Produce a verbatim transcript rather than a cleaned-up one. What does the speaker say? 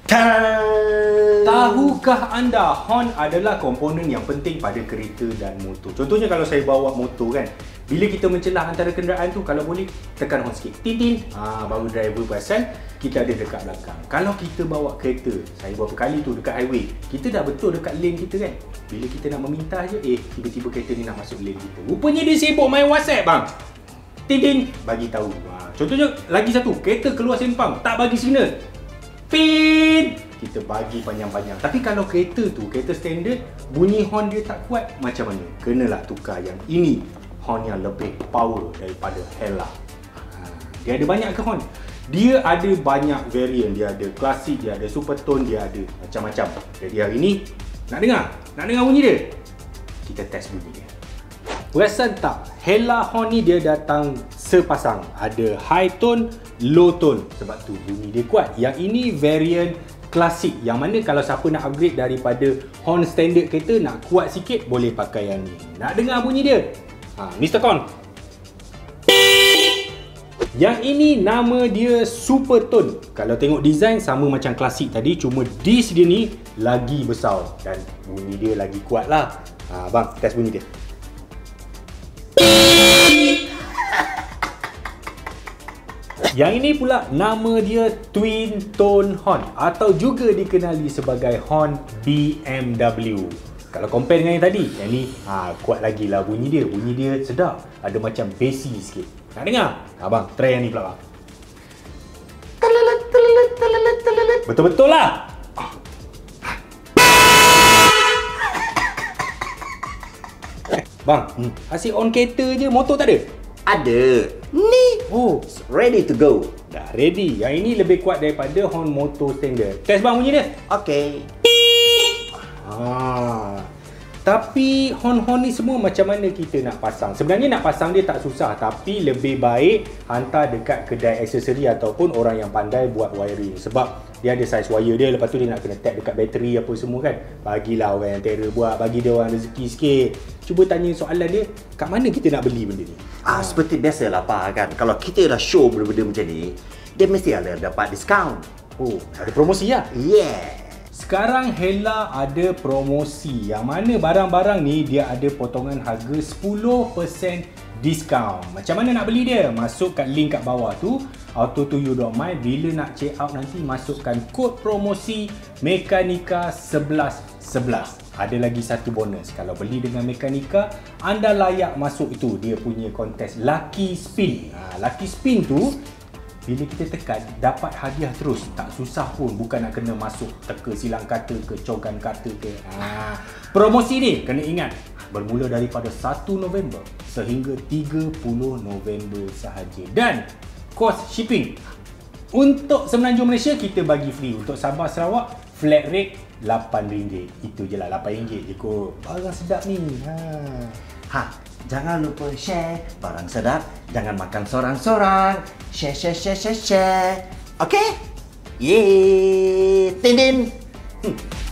Tahukah anda horn adalah komponen yang penting pada kereta dan motor? Contohnya kalau saya bawa motor kan, bila kita mencelah antara kenderaan tu, kalau boleh tekan horn sikit, titin, ha, baru driver perasan kita ada dekat belakang. Kalau kita bawa kereta, saya berapa kali tu dekat highway, kita dah betul dekat lane kita kan, bila kita nak meminta je, eh tiba-tiba kereta ni nak masuk lane kita, rupanya dia sibuk main WhatsApp bang, titin, bagi tahu. Ha, contohnya lagi satu, kereta keluar sempang, tak bagi signal, pin, kita bagi panjang-panjang. Tapi kalau kereta tu, kereta standard, bunyi horn dia tak kuat, macam mana? Kenalah tukar yang ini, horn yang lebih power daripada Hella. Ha, dia ada banyak ke horn? Dia ada banyak variant. Dia ada klasik, dia ada super tone, dia ada macam-macam. Jadi hari ni, nak dengar? Nak dengar bunyi dia? Kita test bunyi dia. Perasan tak? Hella horn ni dia datang sepasang. Ada high tone, low tone. Sebab tu bunyi dia kuat. Yang ini variant klasik, yang mana kalau siapa nak upgrade daripada horn standard kereta, nak kuat sikit, boleh pakai yang ni. Nak dengar bunyi dia? Ha, Mister Con. Yang ini nama dia super tone. Kalau tengok design sama macam klasik tadi, cuma disc dia ni lagi besar dan bunyi dia lagi kuat lah. Ha, bang, test bunyi dia. Yang ini pula nama dia twin tone horn atau juga dikenali sebagai horn B M W. Kalau compare dengan yang tadi, yang ni ha, kuat lagi lah bunyi dia. Bunyi dia sedap, ada macam bassy sikit. Nak dengar? Abang, try yang ni pula bang. Betul-betul lah. Bang, hmm. asyik on kereta je, motor tak ada? Ada. Ni. Oh, Ready to go. dah ready. Yang ini lebih kuat daripada horn motor standard. Test bang bunyi dia. Okay. Ah. Tapi horn-horn ni semua macam mana kita nak pasang? Sebenarnya nak pasang dia tak susah, tapi lebih baik hantar dekat kedai aksesori ataupun orang yang pandai buat wiring. Sebab dia ada size wire dia, lepas tu dia nak kena tap dekat bateri apa semua kan. Bagilah orang yang terror buat, bagi dia orang rezeki sikit. Cuba tanya soalan dia, kat mana kita nak beli benda ni? Ah, seperti biasalah Pak kan. Kalau kita dah show benda-benda macam ni, dia mesti ada dapat diskaun. Oh, ada promosi lah? Yeah. Sekarang Hella ada promosi yang mana barang-barang ni dia ada potongan harga sepuluh peratus diskaun. Macam mana nak beli dia? Masuk kat link kat bawah tu, auto to you dot my. Bila nak check out nanti masukkan kod promosi Mekanika sebelas sebelas. Ada lagi satu bonus. Kalau beli dengan Mekanika, anda layak masuk itu dia punya kontes Lucky Spin. Ha, Lucky Spin tu bila kita tekan, dapat hadiah terus. Tak susah pun, bukan nak kena masuk teka silang kata ke, cogan kata ke. Ha. Promosi ni, kena ingat, bermula daripada satu November sehingga tiga puluh November sahaja. Dan, kos shipping. Untuk Semenanjung Malaysia, kita bagi free. Untuk Sabah Sarawak, flat rate lapan ringgit. Itu je lah, lapan ringgit je kot. Barang sedap ni. Ha. Ha, jangan lupa share barang sedap. Jangan makan sorang-sorang. Share, share, share, share, share. Okay? Yeay. Tin, tin. Hmm.